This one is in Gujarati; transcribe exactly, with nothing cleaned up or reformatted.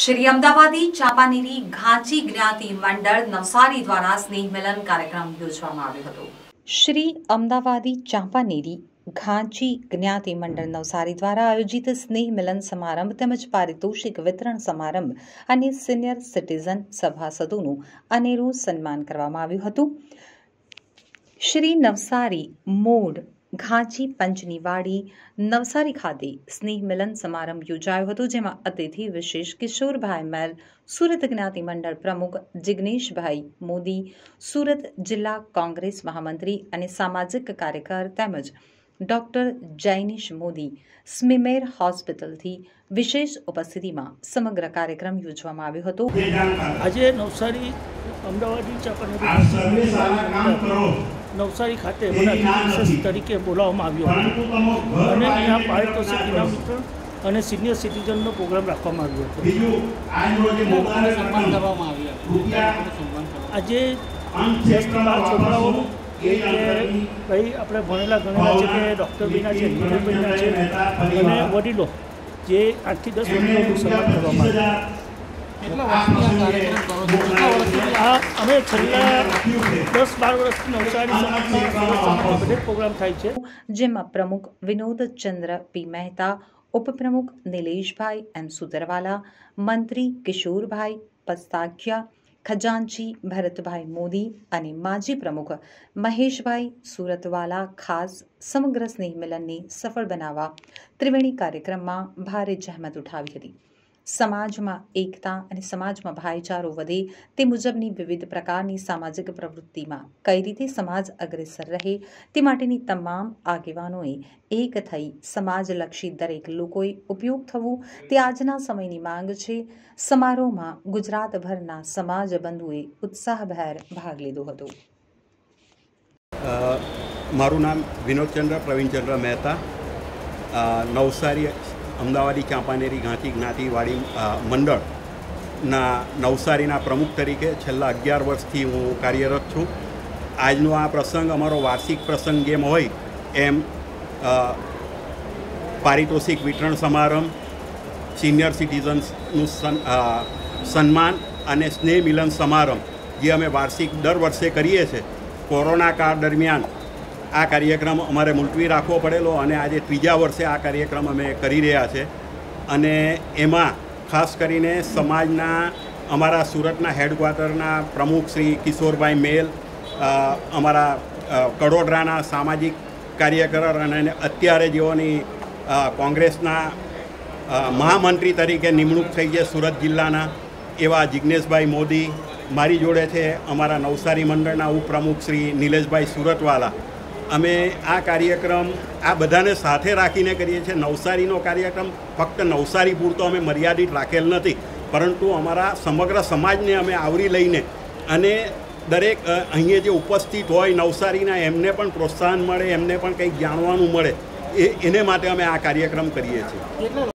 श्री अमदावादी चापानेरी घांची ज्ञाति मंडल नवसारी द्वारा स्नेह मिलन कार्यक्रम योजવામાં આવ્યો હતો। श्री अमदावादी चापानेरी घांची ज्ञाति मंडल नवसारी द्वारा आयोजित स्नेह मिलन समारंभ તેમજ પારિતોષિક વિતરણ સમારંભ અને સિનિયર સિટીઝન સભાસદોનું અનેરું સન્માન કરવામાં આવ્યું હતું। શ્રી નવસારી મોડ घांची पंचनी वाड़ी नवसारी खाते स्नेह मिलन समारंभ योजायो हतो, जेमां अतिथि विशेष किशोर भाई मेर, सूरत ज्ञाति मंडल प्रमुख जिग्नेश भाई मोदी, सूरत जिला कांग्रेस महामंत्री अने सामाजिक कार्यकर तेमज डॉक्टर जैनिश मोदी स्मिमेर होस्पिटल थी विशेष उपस्थिति में समग्र कार्यक्रम योजવામાં આવ્યો હતો। આજે નવસારી અમદાવાદી ચાપાનેરી નવસારી ખાતે મને વિશેષ તરીકે બોલાવવામાં આવ્યો હતો અને અહીંયા પારિતોષિક ઇનામ વિતરણ અને સિનિયર સિટીઝનનો પ્રોગ્રામ રાખવામાં આવ્યો હતો। આજે દસ બાર છોકરાઓનું કે ભાઈ આપણે ભણેલા ગણેલા છે કે ડૉક્ટર બન્યા છે, એન્જિનિયર બન્યા છે અને વડીલો જે આઠથી દસ વડીલોનું સન્માન કરવામાં આવ્યું। અમે છેલ્લા દસ બાર વર્ષથી નવસારી સમાજમાં બધે પ્રોગ્રામ થાય છે, જેમાં પ્રમુખ વિનોદ ચંદ્ર પી મહેતા, ઉપપ્રમુખ નિલેશભાઈ એમ સુતરવાલા, મંત્રી કિશોરભાઈ પસ્તાખિયા, ખજાનચી ભરતભાઈ મોદી અને માજી પ્રમુખ મહેશભાઈ સુરતવાલા ખાસ સમગ્ર સ્નેહ મિલનને સફળ બનાવવા ત્રિવેણી કાર્યક્રમમાં ભારે જહેમત ઉઠાવી હતી। સમાજમાં એકતા અને સમાજમાં ભાઈચારો વધે તે મુજબની વિવિધ પ્રકારની સામાજિક પ્રવૃત્તિમાં કઈ રીતે સમાજ અગ્રેસર રહે તે માટેની તમામ આગેવાનોએ એક થઈ સમાજલક્ષી દરેક લોકોએ ઉપયોગ થવું તે આજના સમયની માંગ છે। સમારોહમાં ગુજરાતભરના સમાજ બંધુએ ઉત્સાહભેર ભાગ લીધો હતો। મારું નામ વિનોદચંદ્ર પ્રવીણચંદ્ર મહેતા, નવસારી અમદાવાદી ચાંપાનેરી ઘાંચી જ્ઞાતિવાડી મંડળના નવસારીના પ્રમુખ તરીકે છેલ્લા અગિયાર વર્ષથી હું કાર્યરત છું। આજનો આ પ્રસંગ અમારો વાર્ષિક પ્રસંગ જેમ હોય એમ પારિતોષિક વિતરણ સમારંભ, સિનિયર સિટીઝન્સનું સન્માન અને સ્નેહ મિલન સમારંભ જે અમે વાર્ષિક દર વર્ષે કરીએ છીએ। કોરોના કાળ દરમિયાન આ કાર્યક્રમ અમારે મુલતવી રાખવો પડેલો અને આજે ત્રીજા વર્ષે આ કાર્યક્રમ અમે કરી રહ્યા છે અને એમાં ખાસ કરીને સમાજના અમારા સુરતના હેડક્વાર્ટરના પ્રમુખ શ્રી કિશોરભાઈ મેલ, અમારા કડોદરાના સામાજિક કાર્યકર અને અત્યારે જેઓની કોંગ્રેસના મહામંત્રી તરીકે નિમણૂક થઈ છે સુરત જિલ્લાના એવા જિગ્નેશભાઈ મોદી, મારી જોડે છે અમારા નવસારી મંડળના ઉપપ્રમુખ શ્રી નિલેશભાઈ સુરતવાલા। અમે આ કાર્યક્રમ આ બધાને સાથે રાખીને કરીએ છીએ। નવસારીનો કાર્યક્રમ ફક્ત નવસારી પૂરતો અમે મર્યાદિત રાખેલ નથી, પરંતુ અમારા સમગ્ર સમાજને અમે આવરી લઈને અને દરેક અહીંયા જે ઉપસ્થિત હોય નવસારીના એમને પણ પ્રોત્સાહન મળે, એમને પણ કંઈક જાણવાનું મળે, એ એને માટે અમે આ કાર્યક્રમ કરીએ છીએ।